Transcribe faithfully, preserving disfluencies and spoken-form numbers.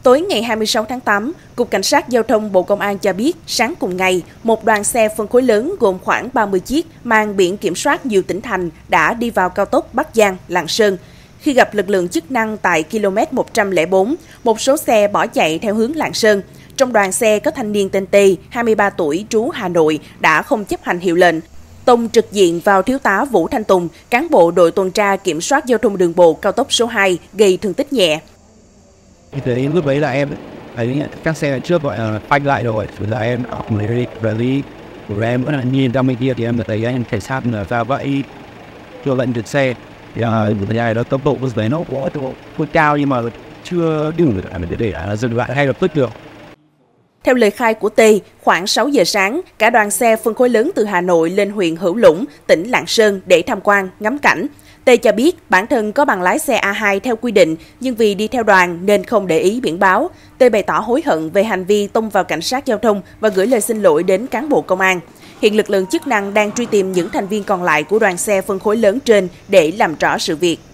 Tối ngày hai mươi sáu tháng tám, Cục Cảnh sát Giao thông Bộ Công an cho biết sáng cùng ngày, một đoàn xe phân khối lớn gồm khoảng ba mươi chiếc mang biển kiểm soát nhiều tỉnh thành đã đi vào cao tốc Bắc Giang - Lạng Sơn. Khi gặp lực lượng chức năng tại ki lô mét một trăm lẻ bốn, một số xe bỏ chạy theo hướng Lạng Sơn. Trong đoàn xe có thanh niên tên T, hai mươi ba tuổi, trú Hà Nội, đã không chấp hành hiệu lệnh, tông trực diện vào thiếu tá Vũ Thanh Tùng, cán bộ đội tuần tra kiểm soát giao thông đường bộ cao tốc số hai, gây thương tích nhẹ. Thì lúc đấy là em thấy các xe trước gọi là phanh lại rồi, là em học lấy rally của em vẫn là nhìn ra bên kia thì em thấy anh cảnh sát là ra vậy chưa lệnh dừng xe. Thì uh, nhà đó tốc độ với nó có có cao nhưng mà chưa đủ để để dừng lại hay lập tức được. Theo lời khai của T, khoảng sáu giờ sáng, cả đoàn xe phân khối lớn từ Hà Nội lên huyện Hữu Lũng, tỉnh Lạng Sơn để tham quan, ngắm cảnh. T cho biết bản thân có bằng lái xe A hai theo quy định, nhưng vì đi theo đoàn nên không để ý biển báo. T bày tỏ hối hận về hành vi tông vào cảnh sát giao thông và gửi lời xin lỗi đến cán bộ công an. Hiện lực lượng chức năng đang truy tìm những thành viên còn lại của đoàn xe phân khối lớn trên để làm rõ sự việc.